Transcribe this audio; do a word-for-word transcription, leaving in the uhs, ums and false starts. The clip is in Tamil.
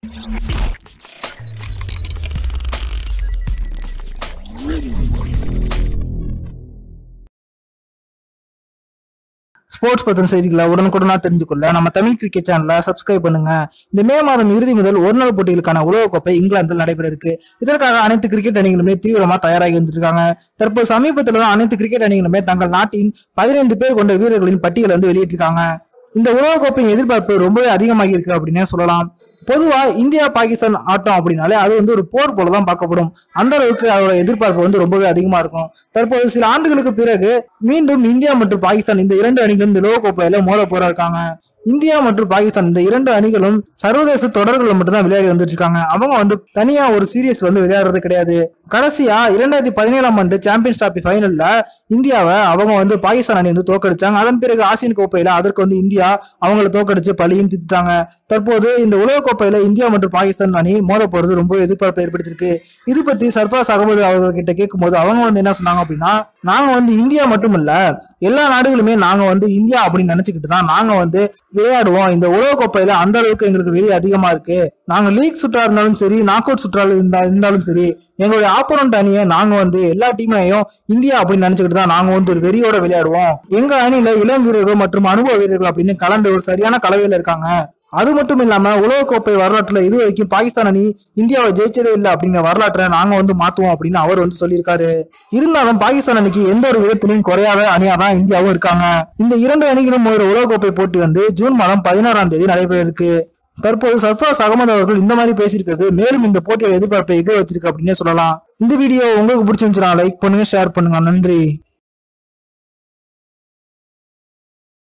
ஸ்போர்ட்ஸ் பத்தின செய்திகளை உடனுக்குடனா தெரிஞ்சுக்கொள்ள நம்ம தமிழ் கிரிக்கெட் சேனலை சப்ஸ்கிரைப் பண்ணுங்க. இந்த மே மாதம் இறுதி முதல் ஒரு நாள் போட்டிகளுக்கான உலகக்கோப்பை இங்கிலாந்தில் நடைபெற இருக்கு. இதற்காக அனைத்து கிரிக்கெட் அணிகளுமே தீவிரமா தயாராகி வந்துருக்காங்க. தற்போது சமீபத்தில் தான் அனைத்து கிரிக்கெட் அணிகளுமே தங்கள் நாட்டின் பதினைந்து பேர் கொண்ட வீரர்களின் பட்டியலை வந்து வெளியிட்டிருக்காங்க. இந்த உலகக்கோப்பையின் எதிர்பார்ப்பு ரொம்பவே அதிகமாகி இருக்கு அப்படின்னே சொல்லலாம். பொதுவா இந்தியா பாகிஸ்தான் ஆட்டம் அப்படின்னாலே அது வந்து ஒரு போர் போலதான் பார்க்கப்படும். அந்த அளவுக்கு அதோட எதிர்பார்ப்பு வந்து ரொம்பவே அதிகமா இருக்கும். தற்போது சில ஆண்டுகளுக்கு பிறகு மீண்டும் இந்தியா மற்றும் பாகிஸ்தான் இந்த இரண்டு அணிகளும் இந்த உலகக்கோப்பையில மோத போற இருக்காங்க. இந்தியா மற்றும் பாகிஸ்தான் இந்த இரண்டு அணிகளும் சர்வதேச தொடர்கள் மட்டும் தான் விளையாடி வந்துட்டு இருக்காங்க. அவங்க வந்து தனியா ஒரு சீரியஸ் வந்து விளையாடுறது கிடையாது. கடைசியா இரண்டாயிரத்தி பதினேழாம் ஆண்டு சாம்பியன்ஸ் டிராபி ஃபைனல்ல இந்தியாவை அவங்க வந்து பாகிஸ்தான் அணி வந்து தோக்கடிச்சாங்க. அதன் பிறகு ஆசியன் கோப்பையில அதற்கு வந்து இந்தியா அவங்களை தோக்கடிச்சு பழியும் திட்டாங்க. தற்போது இந்த உலக கோப்பையில இந்தியா மற்றும் பாகிஸ்தான் அணி மோத போறது ரொம்ப எதிர்பார்ப்பு ஏற்படுத்திருக்கு. இது பத்தி சர்ஃபராஸ் அகமது அவர்கிட்ட கேட்கும் போது அவங்க வந்து என்ன சொன்னாங்க அப்படின்னா, நாங்க வந்து இந்தியா மட்டும் இல்ல எல்லா நாடுகளுமே நாங்க வந்து இந்தியா அப்படின்னு நினைச்சுக்கிட்டு தான் நாங்க வந்து விளையாடுவோம். இந்த உலக கோப்பையில அந்த அளவுக்கு எங்களுக்கு வெளியே அதிகமா இருக்கு. நாங்க லீக் சுற்றா இருந்தாலும் சரி, நாக் அவுட் சுற்றா இருந்தா இருந்தாலும் சரி, எங்களுடைய ஆப்போனன்ட் அணியை நாங்க வந்து எல்லா டீமையும் இந்தியா அப்படின்னு நினைச்சுக்கிட்டு தான் நாங்க வந்து ஒரு வெறியோட விளையாடுவோம். எங்க அணியில இளம் வீரர்கள் மற்றும் அனுபவ வீரர்கள் அப்படின்னு கலந்து ஒரு சரியான கலவையில இருக்காங்க. அது மட்டும் இல்லாம உலகக்கோப்பை வரலாற்றுல இது வரைக்கும் பாகிஸ்தான் அணி இந்தியாவை ஜெயிச்சதே இல்லை அப்படிங்கிற வரலாற்றை நாங்க வந்து மாத்துவோம் அப்படின்னு அவர் வந்து சொல்லியிருக்காரு. இருந்தாலும் பாகிஸ்தான் அணிக்கு எந்த ஒரு விதத்திலையும் குறையாத அணியாதான் இந்தியாவும் இருக்காங்க. இந்த இரண்டு அணிகளும் ஒரு உலகக்கோப்பை போட்டி வந்து ஜூன் மாதம் பதினாறாம் தேதி நடைபெற இருக்கு. தற்போது சர்ஃபராஸ் அகமது அவர்கள் இந்த மாதிரி பேசியிருக்கிறது மேலும் இந்த போட்டியோட எதிர்பார்ப்பை எதிர் வச்சிருக்கு அப்படின்னே சொல்லலாம். இந்த வீடியோ உங்களுக்கு பிடிச்சிருந்துச்சுன்னா லைக் பண்ணுங்க, ஷேர் பண்ணுங்க. நன்றி.